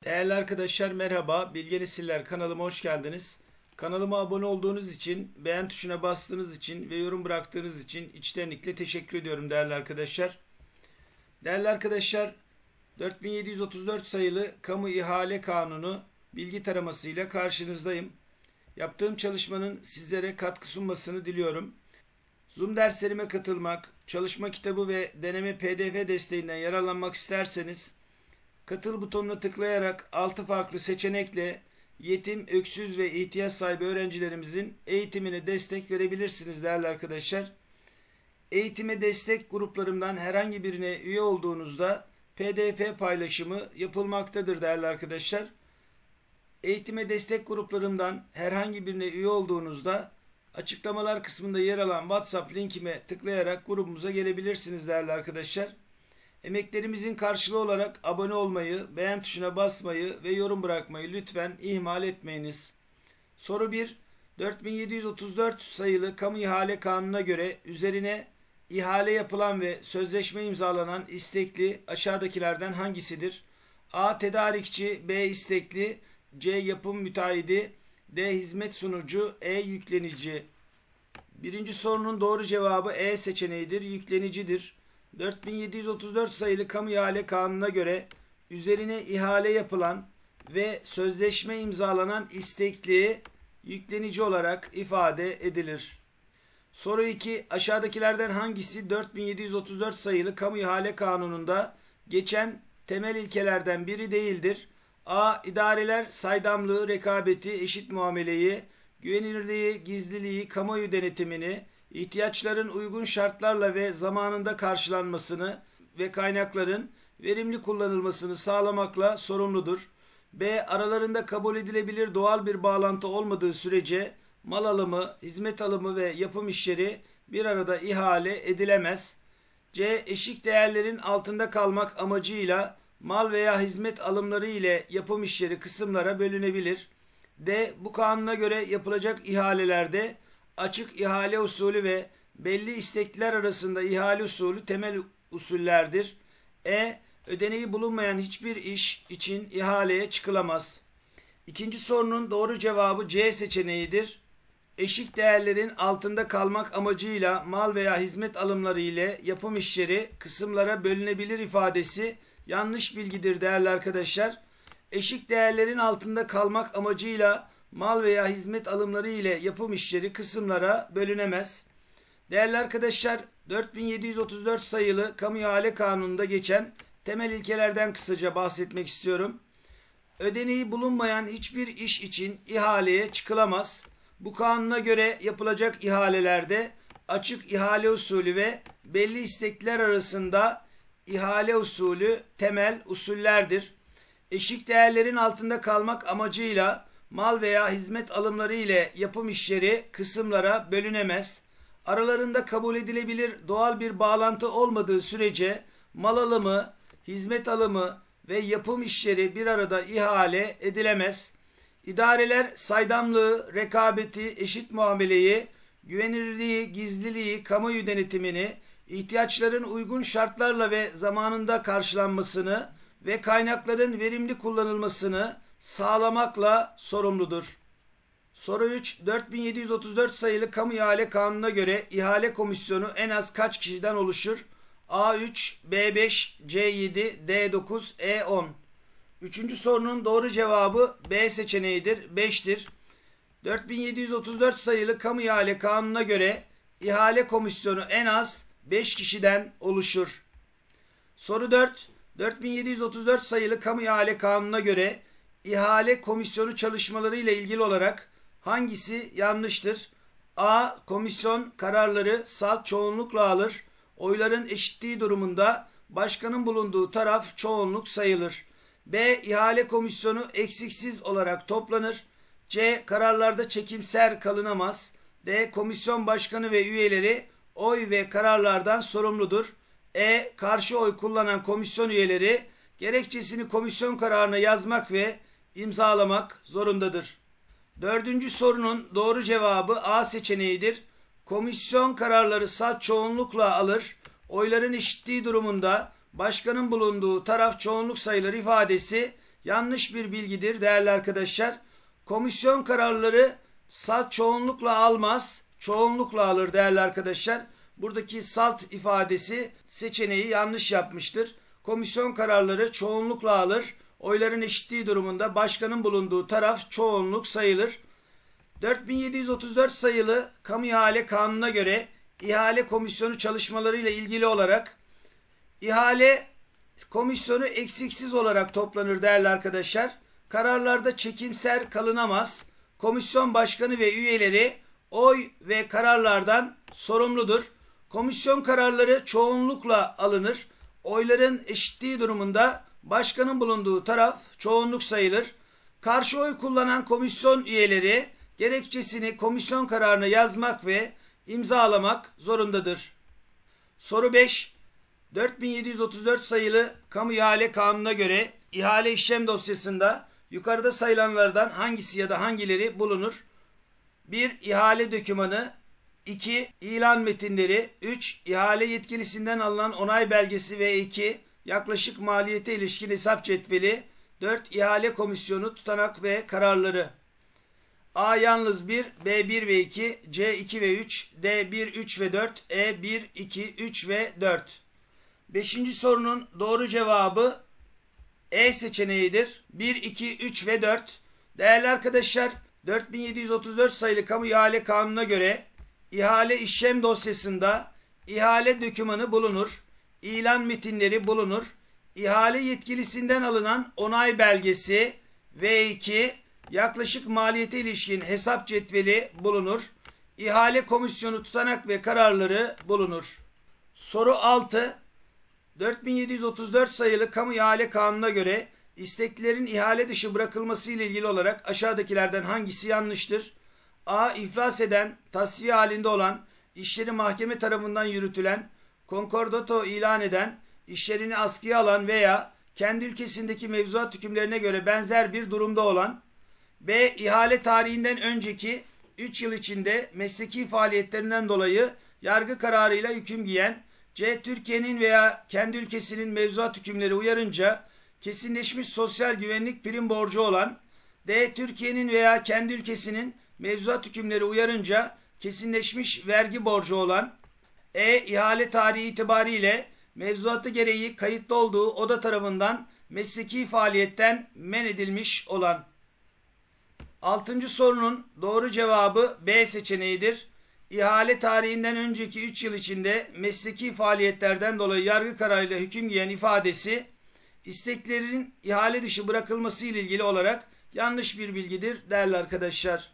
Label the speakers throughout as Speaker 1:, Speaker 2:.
Speaker 1: Değerli arkadaşlar merhaba, Bilge Nesiller kanalıma hoş geldiniz. Kanalıma abone olduğunuz için, beğen tuşuna bastığınız için ve yorum bıraktığınız için içtenlikle teşekkür ediyorum değerli arkadaşlar. Değerli arkadaşlar, 4734 sayılı Kamu İhale Kanunu bilgi taramasıyla karşınızdayım. Yaptığım çalışmanın sizlere katkı sunmasını diliyorum. Zoom derslerime katılmak, çalışma kitabı ve deneme PDF desteğinden yararlanmak isterseniz katıl butonuna tıklayarak 6 farklı seçenekle yetim, öksüz ve ihtiyaç sahibi öğrencilerimizin eğitimine destek verebilirsiniz değerli arkadaşlar. Eğitime destek gruplarımdan herhangi birine üye olduğunuzda PDF paylaşımı yapılmaktadır değerli arkadaşlar. Eğitime destek gruplarımdan herhangi birine üye olduğunuzda açıklamalar kısmında yer alan WhatsApp linkime tıklayarak grubumuza gelebilirsiniz değerli arkadaşlar. Emeklerimizin karşılığı olarak abone olmayı, beğen tuşuna basmayı ve yorum bırakmayı lütfen ihmal etmeyiniz. Soru 1. 4734 sayılı Kamu İhale Kanunu'na göre üzerine ihale yapılan ve sözleşme imzalanan istekli aşağıdakilerden hangisidir? A. Tedarikçi, B. İstekli, C. Yapım müteahhidi, D. Hizmet sunucu, E. Yüklenici. Birinci sorunun doğru cevabı E seçeneğidir, yüklenicidir. 4734 sayılı Kamu İhale Kanunu'na göre üzerine ihale yapılan ve sözleşme imzalanan istekli yüklenici olarak ifade edilir. Soru 2. Aşağıdakilerden hangisi 4734 sayılı Kamu İhale Kanunu'nda geçen temel ilkelerden biri değildir? A. İdareler saydamlığı, rekabeti, eşit muameleyi, güvenilirliği, gizliliği, kamuoyu denetimini, ihtiyaçların uygun şartlarla ve zamanında karşılanmasını ve kaynakların verimli kullanılmasını sağlamakla sorumludur. B. Aralarında kabul edilebilir doğal bir bağlantı olmadığı sürece mal alımı, hizmet alımı ve yapım işleri bir arada ihale edilemez. C. Eşik değerlerin altında kalmak amacıyla mal veya hizmet alımları ile yapım işleri kısımlara bölünebilir. D. Bu kanuna göre yapılacak ihalelerde açık ihale usulü ve belli istekliler arasında ihale usulü temel usullerdir. E. Ödeneği bulunmayan hiçbir iş için ihaleye çıkılamaz. İkinci sorunun doğru cevabı C seçeneğidir. Eşik değerlerin altında kalmak amacıyla mal veya hizmet alımları ile yapım işleri kısımlara bölünebilir ifadesi yanlış bilgidir değerli arkadaşlar. Eşik değerlerin altında kalmak amacıyla mal veya hizmet alımları ile yapım işleri kısımlara bölünemez. Değerli arkadaşlar, 4734 sayılı Kamu İhale Kanunu'nda geçen temel ilkelerden kısaca bahsetmek istiyorum. Ödeneği bulunmayan hiçbir iş için ihaleye çıkılamaz. Bu kanuna göre yapılacak ihalelerde açık ihale usulü ve belli istekliler arasında ihale usulü temel usullerdir. Eşik değerlerin altında kalmak amacıyla mal veya hizmet alımları ile yapım işleri kısımlara bölünemez. Aralarında kabul edilebilir doğal bir bağlantı olmadığı sürece mal alımı, hizmet alımı ve yapım işleri bir arada ihale edilemez. İdareler saydamlığı, rekabeti, eşit muameleyi, güvenilirliği, gizliliği, kamuoyu denetimini, ihtiyaçların uygun şartlarla ve zamanında karşılanmasını ve kaynakların verimli kullanılmasını sağlamakla sorumludur. Soru 3. 4734 sayılı Kamu İhale Kanunu'na göre ihale komisyonu en az kaç kişiden oluşur? A3, B5, C7, D9, E10. Üçüncü sorunun doğru cevabı B seçeneğidir, 5'tir. 4734 sayılı Kamu İhale Kanunu'na göre ihale komisyonu en az 5 kişiden oluşur. Soru 4. 4734 sayılı Kamu İhale Kanunu'na göre ihale komisyonu çalışmaları ile ilgili olarak hangisi yanlıştır? A. Komisyon kararları salt çoğunlukla alır. Oyların eşitliği durumunda başkanın bulunduğu taraf çoğunluk sayılır. B. İhale komisyonu eksiksiz olarak toplanır. C. Kararlarda çekimser kalınamaz. D. Komisyon başkanı ve üyeleri oy ve kararlardan sorumludur. E. Karşı oy kullanan komisyon üyeleri gerekçesini komisyon kararına yazmak ve imzalamak zorundadır. Dördüncü sorunun doğru cevabı A seçeneğidir. Komisyon kararları salt çoğunlukla alır. Oyların eşitliği durumunda başkanın bulunduğu taraf çoğunluk sayılır ifadesi yanlış bir bilgidir değerli arkadaşlar. Komisyon kararları salt çoğunlukla almaz, çoğunlukla alır değerli arkadaşlar. Buradaki salt ifadesi seçeneği yanlış yapmıştır. Komisyon kararları çoğunlukla alır. Oyların eşitliği durumunda başkanın bulunduğu taraf çoğunluk sayılır. 4734 sayılı Kamu İhale Kanunu'na göre ihale komisyonu çalışmalarıyla ilgili olarak ihale komisyonu eksiksiz olarak toplanır değerli arkadaşlar. Kararlarda çekimser kalınamaz. Komisyon başkanı ve üyeleri oy ve kararlardan sorumludur. Komisyon kararları çoğunlukla alınır. Oyların eşitliği durumunda başkanın bulunduğu taraf çoğunluk sayılır. Karşı oy kullanan komisyon üyeleri gerekçesini komisyon kararına yazmak ve imzalamak zorundadır. Soru 5. 4734 sayılı Kamu İhale Kanunu'na göre ihale işlem dosyasında yukarıda sayılanlardan hangisi ya da hangileri bulunur? 1. İhale dokümanı. 2. İlan metinleri. 3. İhale yetkilisinden alınan onay belgesi ve 2. Yaklaşık maliyete ilişkin hesap cetveli. 4. İhale komisyonu tutanak ve kararları. A yalnız 1, B 1 ve 2, C 2 ve 3, D 1, 3 ve 4, E 1, 2, 3 ve 4. 5. sorunun doğru cevabı E seçeneğidir. 1, 2, 3 ve 4. Değerli arkadaşlar, 4734 sayılı Kamu İhale Kanunu'na göre ihale işlem dosyasında ihale dokümanı bulunur, ilan metinleri bulunur, ihale yetkilisinden alınan onay belgesi ve 2 yaklaşık maliyete ilişkin hesap cetveli bulunur, ihale komisyonu tutanak ve kararları bulunur. Soru 6. 4734 sayılı Kamu İhale Kanunu'na göre isteklilerin ihale dışı bırakılması ile ilgili olarak aşağıdakilerden hangisi yanlıştır? A. İflas eden, tasfiye halinde olan, işleri mahkeme tarafından yürütülen, konkordato ilan eden, işlerini askıya alan veya kendi ülkesindeki mevzuat hükümlerine göre benzer bir durumda olan. B. İhale tarihinden önceki 3 yıl içinde mesleki faaliyetlerinden dolayı yargı kararıyla hüküm giyen. C. Türkiye'nin veya kendi ülkesinin mevzuat hükümleri uyarınca kesinleşmiş sosyal güvenlik prim borcu olan. D. Türkiye'nin veya kendi ülkesinin mevzuat hükümleri uyarınca kesinleşmiş vergi borcu olan. E. İhale tarihi itibariyle mevzuatı gereği kayıtlı olduğu oda tarafından mesleki faaliyetten men edilmiş olan. 6. sorunun doğru cevabı B seçeneğidir. İhale tarihinden önceki 3 yıl içinde mesleki faaliyetlerden dolayı yargı kararıyla hüküm giyen ifadesi isteklerin ihale dışı bırakılması ile ilgili olarak yanlış bir bilgidir değerli arkadaşlar.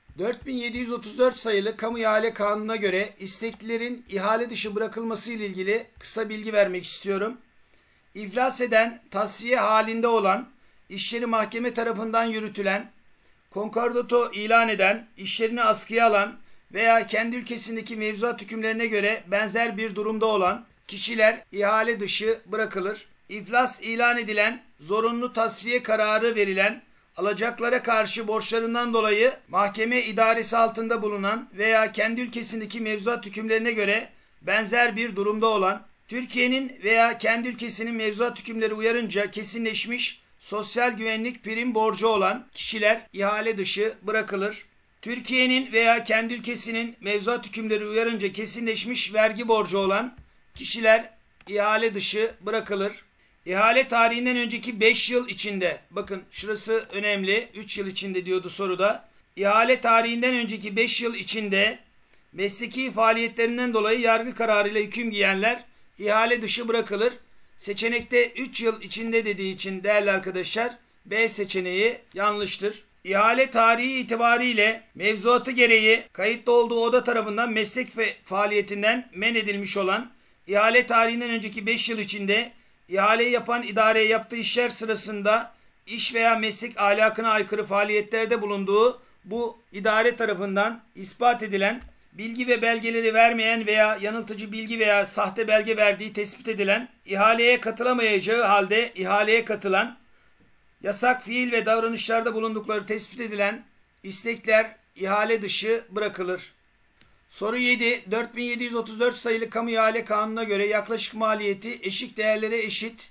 Speaker 1: 4734 sayılı Kamu İhale Kanunu'na göre isteklilerin ihale dışı bırakılması ile ilgili kısa bilgi vermek istiyorum. İflas eden, tasfiye halinde olan, işleri mahkeme tarafından yürütülen, konkordato ilan eden, işlerini askıya alan veya kendi ülkesindeki mevzuat hükümlerine göre benzer bir durumda olan kişiler ihale dışı bırakılır. İflas ilan edilen, zorunlu tasfiye kararı verilen, alacaklara karşı borçlarından dolayı mahkeme idaresi altında bulunan veya kendi ülkesindeki mevzuat hükümlerine göre benzer bir durumda olan, Türkiye'nin veya kendi ülkesinin mevzuat hükümleri uyarınca kesinleşmiş sosyal güvenlik prim borcu olan kişiler ihale dışı bırakılır. Türkiye'nin veya kendi ülkesinin mevzuat hükümleri uyarınca kesinleşmiş vergi borcu olan kişiler ihale dışı bırakılır. İhale tarihinden önceki 5 yıl içinde, bakın şurası önemli, 3 yıl içinde diyordu soruda. İhale tarihinden önceki 5 yıl içinde mesleki faaliyetlerinden dolayı yargı kararıyla hüküm giyenler ihale dışı bırakılır. Seçenekte 3 yıl içinde dediği için değerli arkadaşlar B seçeneği yanlıştır. İhale tarihi itibariyle mevzuatı gereği kayıtlı olduğu oda tarafından meslek faaliyetinden men edilmiş olan, ihale tarihinden önceki 5 yıl içinde ihaleyi yapan idareye yaptığı işler sırasında iş veya meslek ahlakına aykırı faaliyetlerde bulunduğu bu idare tarafından ispat edilen, bilgi ve belgeleri vermeyen veya yanıltıcı bilgi veya sahte belge verdiği tespit edilen, ihaleye katılamayacağı halde ihaleye katılan, yasak fiil ve davranışlarda bulundukları tespit edilen istekler ihale dışı bırakılır. Soru 7. 4734 sayılı Kamu İhale Kanunu'na göre yaklaşık maliyeti eşik değerlere eşit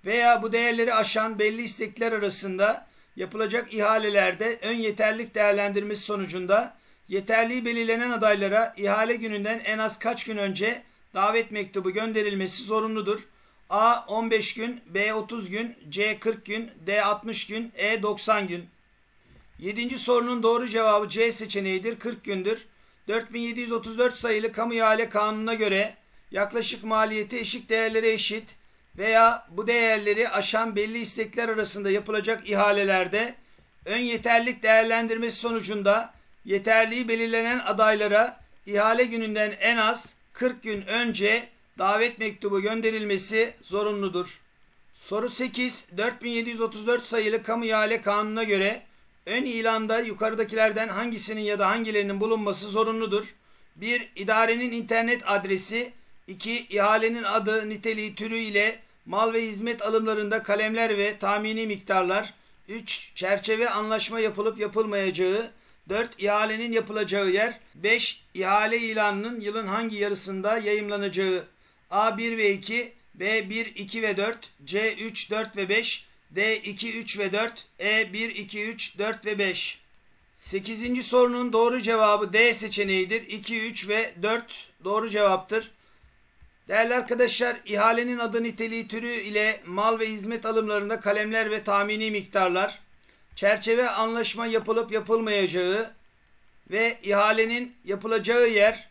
Speaker 1: veya bu değerleri aşan belli istekler arasında yapılacak ihalelerde ön yeterlilik değerlendirmesi sonucunda yeterliği belirlenen adaylara ihale gününden en az kaç gün önce davet mektubu gönderilmesi zorunludur? A. 15 gün, B. 30 gün, C. 40 gün, D. 60 gün, E. 90 gün. 7. sorunun doğru cevabı C seçeneğidir. 40 gündür. 4734 sayılı Kamu İhale Kanunu'na göre yaklaşık maliyeti eşik değerlere eşit veya bu değerleri aşan belli istekler arasında yapılacak ihalelerde ön yeterlilik değerlendirmesi sonucunda yeterliği belirlenen adaylara ihale gününden en az 40 gün önce davet mektubu gönderilmesi zorunludur. Soru 8. 4734 sayılı Kamu İhale Kanunu'na göre ön ilanda yukarıdakilerden hangisinin ya da hangilerinin bulunması zorunludur? 1. İdarenin internet adresi. 2. İhalenin adı, niteliği, türü ile mal ve hizmet alımlarında kalemler ve tahmini miktarlar. 3. Çerçeve anlaşma yapılıp yapılmayacağı. 4. İhalenin yapılacağı yer. 5. İhale ilanının yılın hangi yarısında yayımlanacağı. A 1 ve 2, B 1, 2 ve 4, C 3, 4 ve 5, D 2, 3 ve 4, E 1, 2, 3, 4 ve 5. 8. sorunun doğru cevabı D seçeneğidir. 2, 3 ve 4 doğru cevaptır. Değerli arkadaşlar, ihalenin adı, niteliği, türü ile mal ve hizmet alımlarında kalemler ve tahmini miktarlar, çerçeve anlaşma yapılıp yapılmayacağı ve ihalenin yapılacağı yer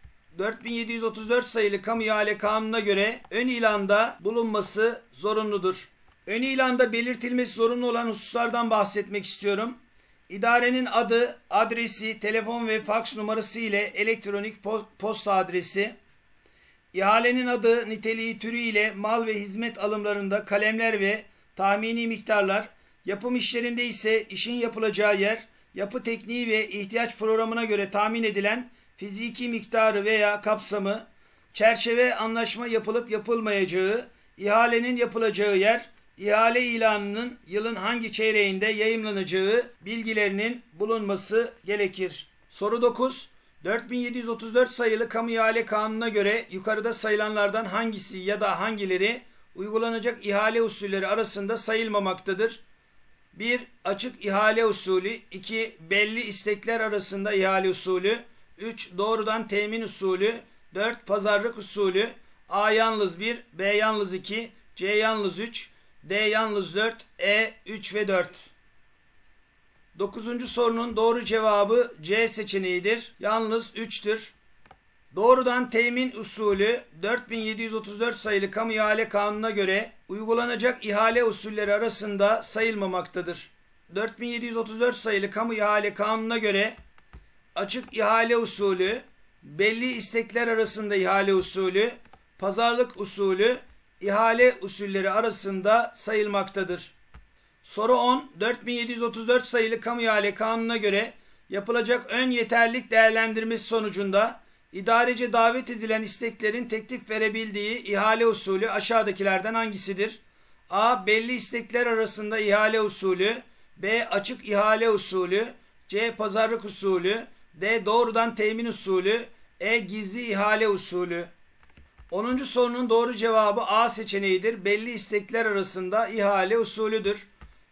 Speaker 1: 4734 sayılı Kamu İhale Kanunu'na göre ön ilanda bulunması zorunludur. Ön ilanda belirtilmesi zorunlu olan hususlardan bahsetmek istiyorum. İdarenin adı, adresi, telefon ve faks numarası ile elektronik posta adresi, ihalenin adı, niteliği, türü ile mal ve hizmet alımlarında kalemler ve tahmini miktarlar, yapım işlerinde ise işin yapılacağı yer, yapı tekniği ve ihtiyaç programına göre tahmin edilen fiziki miktarı veya kapsamı, çerçeve anlaşma yapılıp yapılmayacağı, ihalenin yapılacağı yer, ihale ilanının yılın hangi çeyreğinde yayımlanacağı bilgilerinin bulunması gerekir. Soru 9. 4734 sayılı Kamu İhale Kanunu'na göre yukarıda sayılanlardan hangisi ya da hangileri uygulanacak ihale usulleri arasında sayılmamaktadır? 1. Açık ihale usulü. 2. Belli istekler arasında ihale usulü. 3. Doğrudan temin usulü. 4. Pazarlık usulü. A yalnız 1, B yalnız 2, C yalnız 3, D yalnız 4, E 3 ve 4. 9. sorunun doğru cevabı C seçeneğidir. Yalnız 3'tür. Doğrudan temin usulü 4734 sayılı Kamu İhale Kanunu'na göre uygulanacak ihale usulleri arasında sayılmamaktadır. 4734 sayılı Kamu İhale Kanunu'na göre açık ihale usulü, belli istekler arasında ihale usulü, pazarlık usulü, ihale usulleri arasında sayılmaktadır. Soru 10. 4734 sayılı Kamu İhale Kanunu'na göre yapılacak ön yeterlilik değerlendirmesi sonucunda idarece davet edilen isteklerin teklif verebildiği ihale usulü aşağıdakilerden hangisidir? A. Belli istekler arasında ihale usulü, B. Açık ihale usulü, C. Pazarlık usulü, D. Doğrudan temin usulü, E. Gizli ihale usulü. 10. sorunun doğru cevabı A seçeneğidir. Belli istekler arasında ihale usulüdür.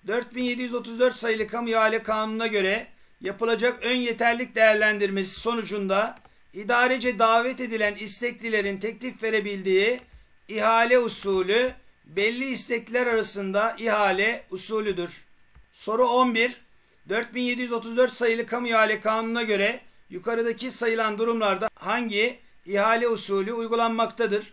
Speaker 1: 4734 sayılı Kamu İhale Kanunu'na göre yapılacak ön yeterlilik değerlendirmesi sonucunda idarece davet edilen isteklilerin teklif verebildiği ihale usulü belli istekler arasında ihale usulüdür. Soru 11. 4734 sayılı Kamu İhale Kanunu'na göre yukarıdaki sayılan durumlarda hangi ihale usulü uygulanmaktadır?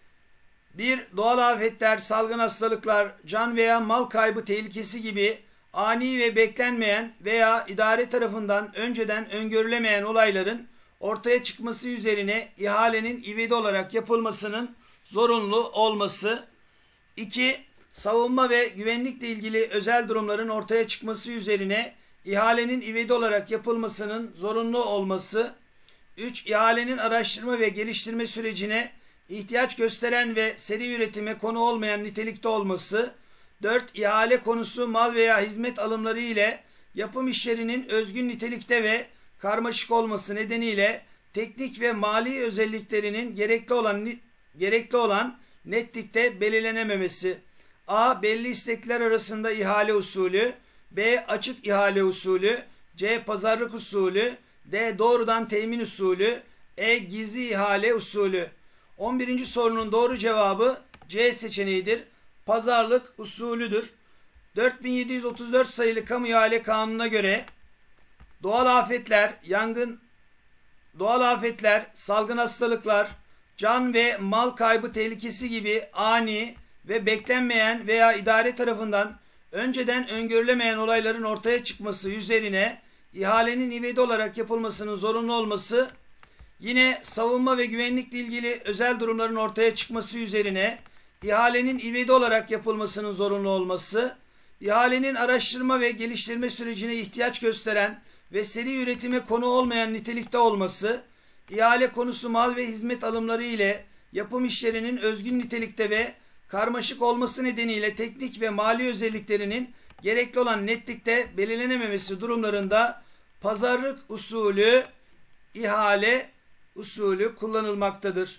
Speaker 1: 1. Doğal afetler, salgın hastalıklar, can veya mal kaybı tehlikesi gibi ani ve beklenmeyen veya idare tarafından önceden öngörülemeyen olayların ortaya çıkması üzerine ihalenin ivedi olarak yapılmasının zorunlu olması. 2. Savunma ve güvenlikle ilgili özel durumların ortaya çıkması üzerine ihalenin ivedi olarak yapılmasının zorunlu olması. 3. İhalenin araştırma ve geliştirme sürecine ihtiyaç gösteren ve seri üretime konu olmayan nitelikte olması. 4. İhale konusu mal veya hizmet alımları ile yapım işlerinin özgün nitelikte ve karmaşık olması nedeniyle teknik ve mali özelliklerinin gerekli olan netlikte belirlenememesi. A. Belli istekler arasında ihale usulü. B. Açık ihale usulü. C. Pazarlık usulü. D. Doğrudan temin usulü. E. Gizli ihale usulü. 11. sorunun doğru cevabı C seçeneğidir. Pazarlık usulüdür. 4734 sayılı Kamu İhale Kanunu'na göre doğal afetler, salgın hastalıklar, can ve mal kaybı tehlikesi gibi ani ve beklenmeyen veya idare tarafından önceden öngörülemeyen olayların ortaya çıkması üzerine ihalenin ivedi olarak yapılmasının zorunlu olması, yine savunma ve güvenlikle ilgili özel durumların ortaya çıkması üzerine ihalenin ivedi olarak yapılmasının zorunlu olması, ihalenin araştırma ve geliştirme sürecine ihtiyaç gösteren ve seri üretime konu olmayan nitelikte olması, ihale konusu mal ve hizmet alımları ile yapım işlerinin özgün nitelikte ve karmaşık olması nedeniyle teknik ve mali özelliklerinin gerekli olan netlikte belirlenememesi durumlarında pazarlık usulü, ihale usulü kullanılmaktadır.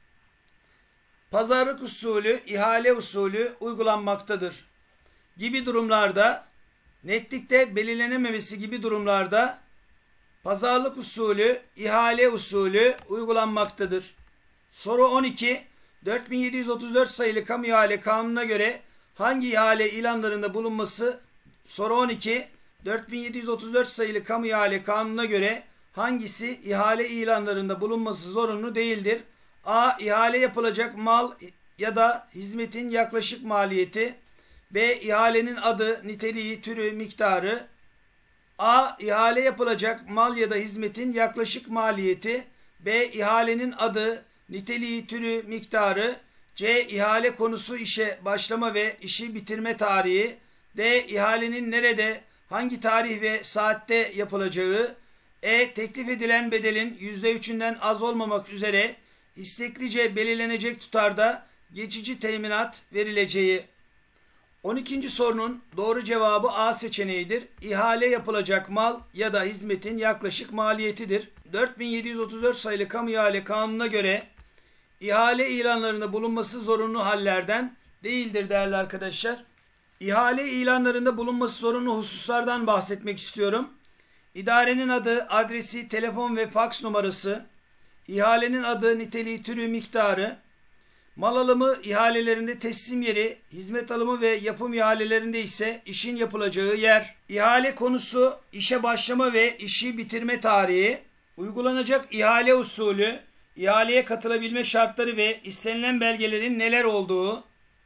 Speaker 1: Pazarlık usulü, ihale usulü uygulanmaktadır gibi durumlarda, netlikte belirlenememesi gibi durumlarda pazarlık usulü, ihale usulü uygulanmaktadır. Soru 12. 4734 sayılı Kamu İhale Kanunu'na göre hangi ihale ilanlarında bulunması? Soru 12. 4734 sayılı Kamu İhale Kanunu'na göre hangisi ihale ilanlarında bulunması zorunlu değildir? A. İhale yapılacak mal ya da hizmetin yaklaşık maliyeti. B. İhalenin adı, niteliği, türü, miktarı. A. İhale yapılacak mal ya da hizmetin yaklaşık maliyeti. B. İhalenin adı, niteliği, türü, miktarı. C. İhale konusu, işe başlama ve işi bitirme tarihi. D. İhalenin nerede, hangi tarih ve saatte yapılacağı. E. Teklif edilen bedelin %3'ünden az olmamak üzere isteklice belirlenecek tutarda geçici teminat verileceği. 12. sorunun doğru cevabı A seçeneğidir. İhale yapılacak mal ya da hizmetin yaklaşık maliyetidir. 4734 sayılı Kamu İhale Kanunu'na göre ihale ilanlarında bulunması zorunlu hallerden değildir değerli arkadaşlar. İhale ilanlarında bulunması zorunlu hususlardan bahsetmek istiyorum. İdarenin adı, adresi, telefon ve faks numarası, ihalenin adı, niteliği, türü, miktarı, mal alımı ihalelerinde teslim yeri, hizmet alımı ve yapım ihalelerinde ise işin yapılacağı yer, ihale konusu, işe başlama ve işi bitirme tarihi, uygulanacak ihale usulü, ihaleye katılabilme şartları ve istenilen belgelerin neler olduğu,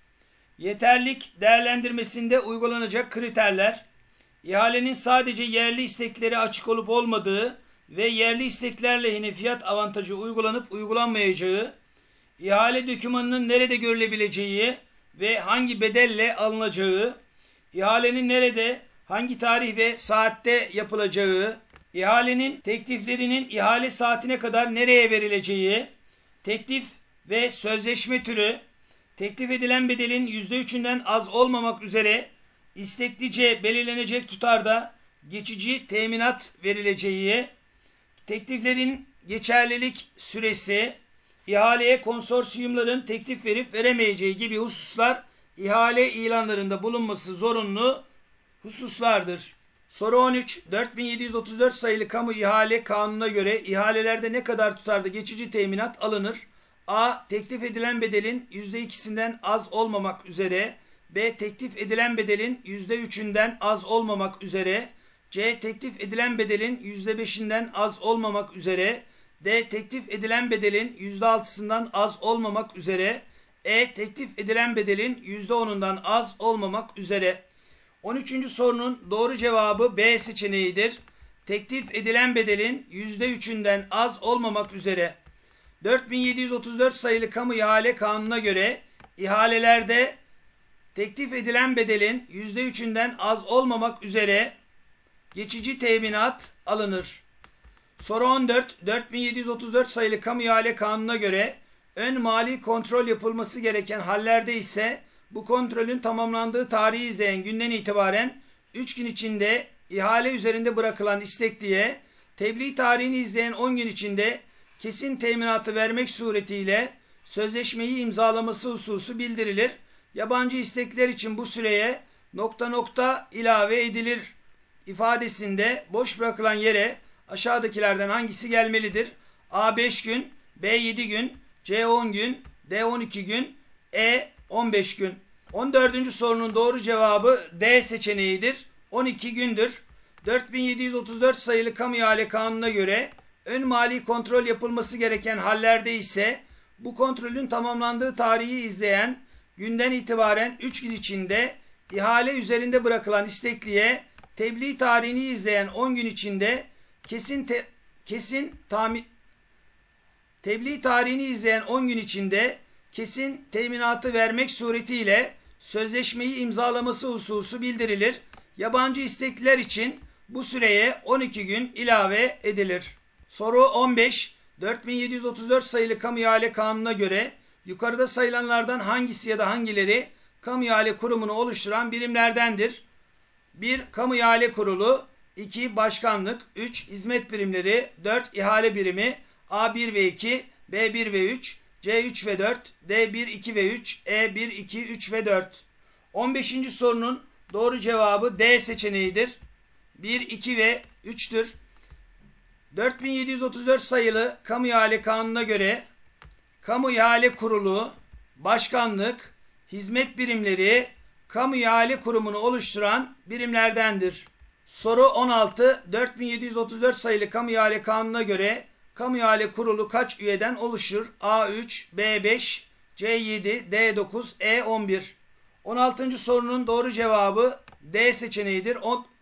Speaker 1: yeterlilik değerlendirmesinde uygulanacak kriterler, ihalenin sadece yerli istekleri açık olup olmadığı ve yerli istekler lehine fiyat avantajı uygulanıp uygulanmayacağı, ihale dokümanının nerede görülebileceği ve hangi bedelle alınacağı, ihalenin nerede, hangi tarih ve saatte yapılacağı, ihalenin tekliflerinin ihale saatine kadar nereye verileceği, teklif ve sözleşme türü, teklif edilen bedelin %3'ünden az olmamak üzere isteklice belirlenecek tutarda geçici teminat verileceği, tekliflerin geçerlilik süresi, ihaleye konsorsiyumların teklif verip veremeyeceği gibi hususlar ihale ilanlarında bulunması zorunlu hususlardır. Soru 13. 4734 sayılı Kamu İhale Kanunu'na göre ihalelerde ne kadar tutarda geçici teminat alınır? A. Teklif edilen bedelin %2'sinden az olmamak üzere. B. Teklif edilen bedelin %3'ünden az olmamak üzere. C. Teklif edilen bedelin %5'inden az olmamak üzere. D. Teklif edilen bedelin %6'sından az olmamak üzere. E. Teklif edilen bedelin %10'undan az olmamak üzere. 13. sorunun doğru cevabı B seçeneğidir. Teklif edilen bedelin %3'ünden az olmamak üzere. 4734 sayılı Kamu İhale Kanunu'na göre ihalelerde teklif edilen bedelin %3'ünden az olmamak üzere geçici teminat alınır. Soru 14. 4734 sayılı Kamu İhale Kanunu'na göre ön mali kontrol yapılması gereken hallerde ise bu kontrolün tamamlandığı tarihi izleyen günden itibaren 3 gün içinde ihale üzerinde bırakılan istekliye, tebliğ tarihini izleyen 10 gün içinde kesin teminatı vermek suretiyle sözleşmeyi imzalaması hususu bildirilir Yabancı istekler için bu süreye ... ilave edilir ifadesinde boş bırakılan yere aşağıdakilerden hangisi gelmelidir? A 5 gün, B 7 gün, C 10 gün, D 12 gün, E 15 gün. 14. sorunun doğru cevabı D seçeneğidir. 12 gündür. 4734 sayılı Kamu İhale Kanunu'na göre ön mali kontrol yapılması gereken hallerde ise bu kontrolün tamamlandığı tarihi izleyen günden itibaren 3 gün içinde ihale üzerinde bırakılan istekliye tebliğ tarihini izleyen 10 gün içinde tebliğ tarihini izleyen 10 gün içinde kesin teminatı vermek suretiyle sözleşmeyi imzalaması hususu bildirilir. Yabancı istekliler için bu süreye 12 gün ilave edilir. Soru 15. 4734 sayılı Kamu İhale Kanunu'na göre yukarıda sayılanlardan hangisi ya da hangileri Kamu İhale Kurumu'nu oluşturan birimlerdendir? 1. Kamu İhale Kurulu, 2. Başkanlık, 3. Hizmet birimleri, 4. İhale birimi, A1 ve 2, B1 ve 3, C3 ve 4, D1, 2 ve 3, E1, 2, 3 ve 4. 15. sorunun doğru cevabı D seçeneğidir. 1, 2 ve 3'tür. 4734 sayılı Kamu İhale Kanunu'na göre Kamu İhale Kurulu, Başkanlık, Hizmet birimleri Kamu İhale Kurumu'nu oluşturan birimlerdendir. Soru 16. 4734 sayılı Kamu İhale Kanunu'na göre Kamu İhale Kurulu kaç üyeden oluşur? A3, B5, C7, D9, E11. 16. sorunun doğru cevabı D seçeneğidir.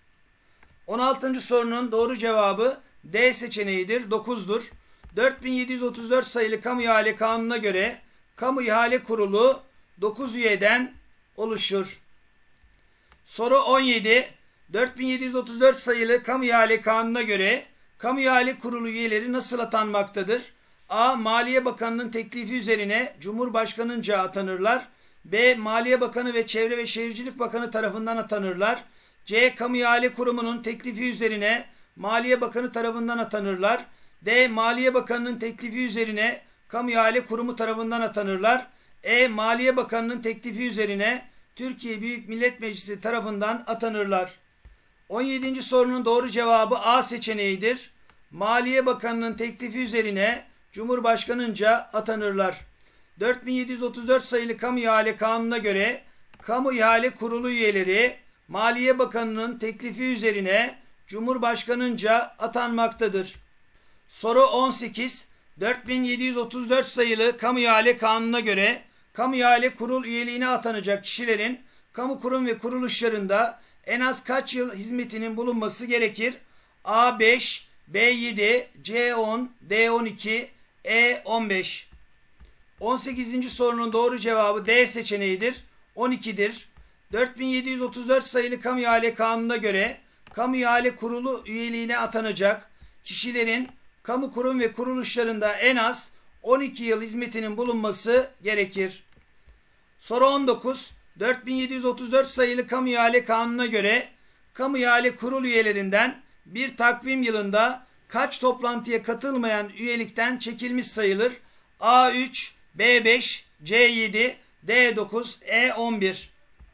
Speaker 1: 16. sorunun doğru cevabı D seçeneğidir. 9'dur. 4734 sayılı Kamu İhale Kanunu'na göre Kamu İhale Kurulu 9 üyeden oluşur. Soru 17. 4734 sayılı Kamu İhale Kanunu'na göre Kamu İhale Kurulu üyeleri nasıl atanmaktadır? A. Maliye Bakanı'nın teklifi üzerine Cumhurbaşkanı'nca atanırlar. B. Maliye Bakanı ve Çevre ve Şehircilik Bakanı tarafından atanırlar. C. Kamu İhale Kurumu'nun teklifi üzerine Maliye Bakanı tarafından atanırlar. D. Maliye Bakanı'nın teklifi üzerine Kamu İhale Kurumu tarafından atanırlar. E. Maliye Bakanı'nın teklifi üzerine Türkiye Büyük Millet Meclisi tarafından atanırlar. 17. sorunun doğru cevabı A seçeneğidir. Maliye Bakanı'nın teklifi üzerine Cumhurbaşkanı'nca atanırlar. 4734 sayılı Kamu İhale Kanunu'na göre Kamu İhale Kurulu üyeleri Maliye Bakanı'nın teklifi üzerine Cumhurbaşkanı'nca atanmaktadır. Soru 18. 4734 sayılı Kamu İhale Kanunu'na göre Kamu İhale Kurul üyeliğine atanacak kişilerin kamu kurum ve kuruluşlarında en az kaç yıl hizmetinin bulunması gerekir? A5, B7, C10, D12, E15. 18. sorunun doğru cevabı D seçeneğidir. 12'dir. 4734 sayılı Kamu İhale Kanunu'na göre Kamu İhale Kurulu üyeliğine atanacak kişilerin kamu kurum ve kuruluşlarında en az 12 yıl hizmetinin bulunması gerekir. Soru 19. 4734 sayılı Kamu İhale Kanunu'na göre Kamu İhale Kurulu üyelerinden bir takvim yılında kaç toplantıya katılmayan üyelikten çekilmiş sayılır? A3, B5, C7, D9, E11.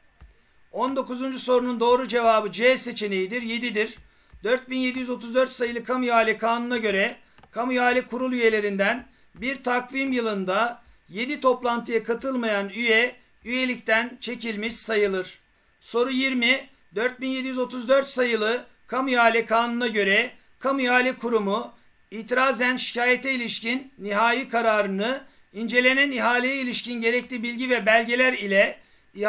Speaker 1: 19. sorunun doğru cevabı C seçeneğidir. 7'dir. 4734 sayılı Kamu İhale Kanunu'na göre Kamu İhale Kurulu üyelerinden bir takvim yılında 7 toplantıya katılmayan üye üyelikten çekilmiş sayılır. Soru 20. 4734 sayılı Kamu İhale Kanunu'na göre Kamu İhale Kurumu itirazen şikayete ilişkin nihai kararını incelenen ihaleye ilişkin gerekli bilgi ve belgeler ile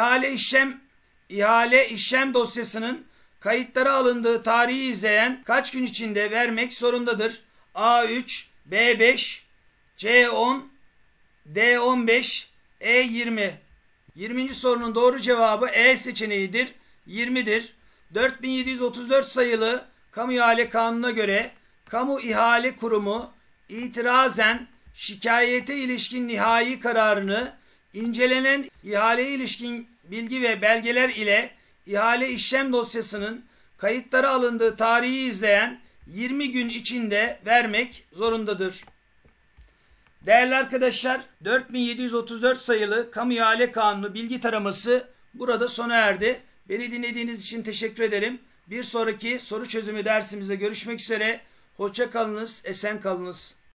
Speaker 1: ihale işlem dosyasının kayıtlara alındığı tarihi izleyen kaç gün içinde vermek zorundadır? A3, B5, C10, D15, E20. 20. sorunun doğru cevabı E seçeneğidir. 20'dir. 4734 sayılı Kamu İhale Kanunu'na göre Kamu İhale Kurumu itirazen şikayete ilişkin nihai kararını incelenen ihaleye ilişkin bilgi ve belgeler ile ihale işlem dosyasının kayıtlara alındığı tarihi izleyen 20 gün içinde vermek zorundadır. Değerli arkadaşlar, 4734 sayılı Kamu İhale Kanunu bilgi taraması burada sona erdi. Beni dinlediğiniz için teşekkür ederim. Bir sonraki soru çözümü dersimizde görüşmek üzere. Hoşça kalınız, esen kalınız.